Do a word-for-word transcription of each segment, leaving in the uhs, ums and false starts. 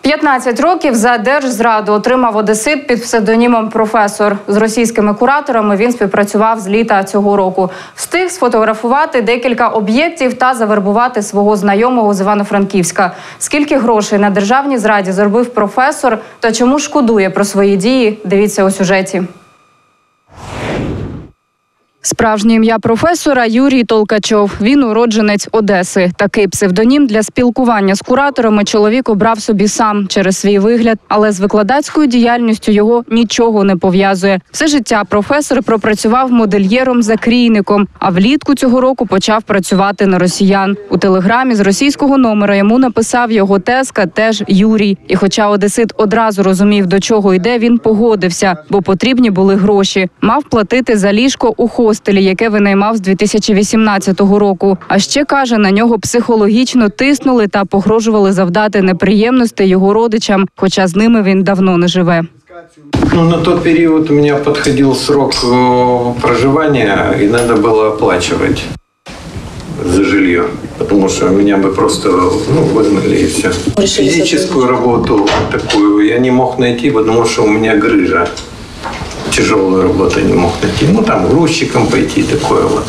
п'ятнадцять років за держзраду отримав одесит під псевдонімом «Професор». З російськими кураторами він співпрацював з літа цього року. Встиг сфотографувати декілька об'єктів та завербувати свого знайомого з Івано-Франківська. Скільки грошей на державній зраді заробив професор та чому шкодує про свої дії – дивіться у сюжеті. Справжнє ім'я професора – Юрій Толкачов. Він уродженець Одеси. Такий псевдонім для спілкування з кураторами чоловік обрав собі сам через свій вигляд, але з викладацькою діяльністю його нічого не пов'язує. Все життя професор пропрацював модельєром-закрійником, а влітку цього року почав працювати на росіян. У телеграмі з російського номера йому написав його тезка теж Юрій. І хоча одесит одразу розумів, до чого йде, він погодився, бо потрібні були гроші. Мав платити за ліжко у хостелі, яке винаймав з дві тисячі вісімнадцятого року. А ще, каже, на нього психологічно тиснули та погрожували завдати неприємностей його родичам, хоча з ними він давно не живе. Ну, на тот период у меня подходил срок проживания, и надо было оплачивать за жилье, потому что меня бы просто ну, выгнали и все. Физическую работу такую я не мог найти, потому что у меня грыжа. Тяжелую работу не мог найти. Ну, там, грузчиком пойти, такое вот.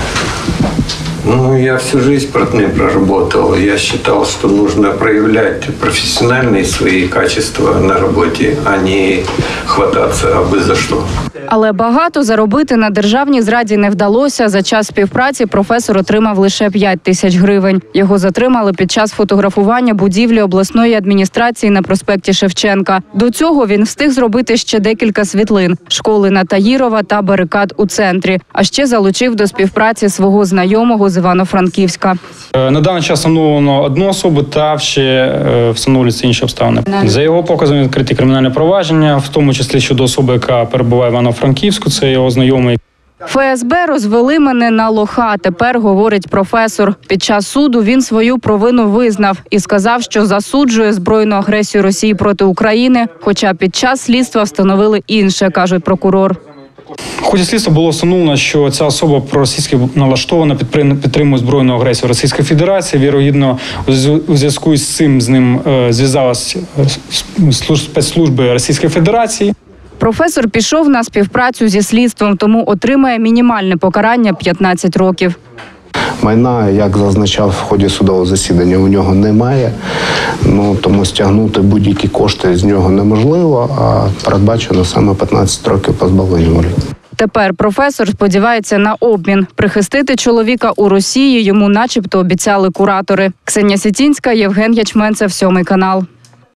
Ну, я всю жизнь портным проработал. Я считал, что нужно проявлять профессиональные свои качества на работе, а не хвататься аби за що. Але багато заробити на державній зраді не вдалося. За час співпраці професор отримав лише п'ять тисяч гривень. Його затримали під час фотографування будівлі обласної адміністрації на проспекті Шевченка. До цього він встиг зробити ще декілька світлин – школи на Таїрова та барикад у центрі. А ще залучив до співпраці свого знайомого з Івано-Франківська. На даний час встановлено одну особу та ще встановлюються інші обставини. За його показами відкриті кримінальне провадження, в тому числі щодо особи, яка перебуває в Івано-Франківську, це його знайомий. ФСБ розвели мене на лоха, тепер говорить професор. Під час суду він свою провину визнав і сказав, що засуджує збройну агресію Росії проти України, хоча під час слідства встановили інше, каже прокурор. В ході слідства було встановлено, що ця особа проросійськи налаштована, підтримує збройну агресію Російської Федерації. Вірогідно, у зв'язку з цим з ним зв'язалися спецслужби Російської Федерації. Професор пішов на співпрацю зі слідством, тому отримає мінімальне покарання – п'ятнадцять років. Майна, як зазначав в ході судового засідання, у нього немає, ну, тому стягнути будь-які кошти з нього неможливо, а передбачено саме п'ятнадцять років позбавлення волі. Тепер професор сподівається на обмін. Прихистити чоловіка у Росії йому начебто обіцяли куратори. Ксенія Сітінська, Євген Ячменцев, Сьомий канал.